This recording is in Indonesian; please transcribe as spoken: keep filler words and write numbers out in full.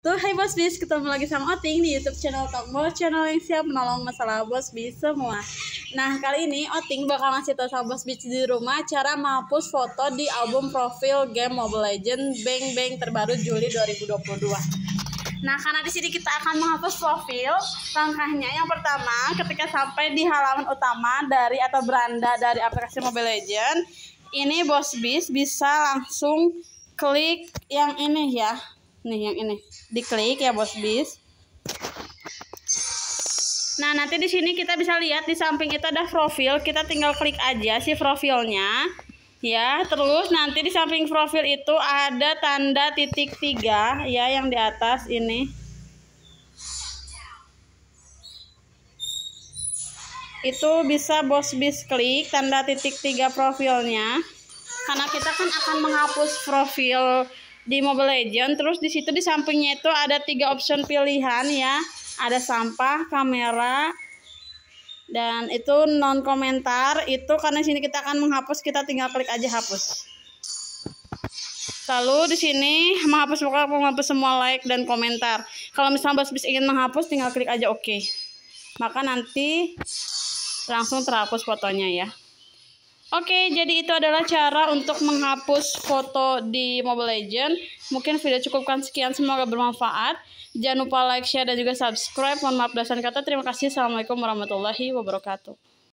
Tuh, hai Bos Bis, ketemu lagi sama Oting di YouTube channel Tombol, channel yang siap menolong masalah Bos Bis semua. Nah, kali ini Oting bakal ngasih tau sama Bos Bis di rumah cara menghapus foto di album profil game Mobile Legends Bang Bang terbaru Juli dua ribu dua puluh dua. Nah, karena di sini kita akan menghapus profil, langkahnya yang pertama, ketika sampai di halaman utama dari atau beranda dari aplikasi Mobile Legends, ini Bos Bis bisa langsung klik yang ini ya. Nih yang ini, diklik ya Bos Bis. Nah, nanti di sini kita bisa lihat di samping itu ada profil, kita tinggal klik aja si profilnya. Ya, terus nanti di samping profil itu ada tanda titik tiga ya yang di atas ini. Itu bisa Bos Bis klik tanda titik tiga profilnya. Karena kita kan akan menghapus profil di Mobile Legends, terus di situ di sampingnya itu ada tiga option pilihan ya, ada sampah, kamera, dan itu non komentar. Itu karena di sini kita akan menghapus, kita tinggal klik aja hapus. Lalu di sini menghapus menghapus semua like dan komentar. Kalau misalnya Bos Bis ingin menghapus, tinggal klik aja oke. Okay. Maka nanti langsung terhapus fotonya ya. Oke, jadi itu adalah cara untuk menghapus foto di Mobile Legends. Mungkin video cukupkan sekian, semoga bermanfaat. Jangan lupa like, share, dan juga subscribe. Mohon maaf dasar kata. Terima kasih. Assalamualaikum warahmatullahi wabarakatuh.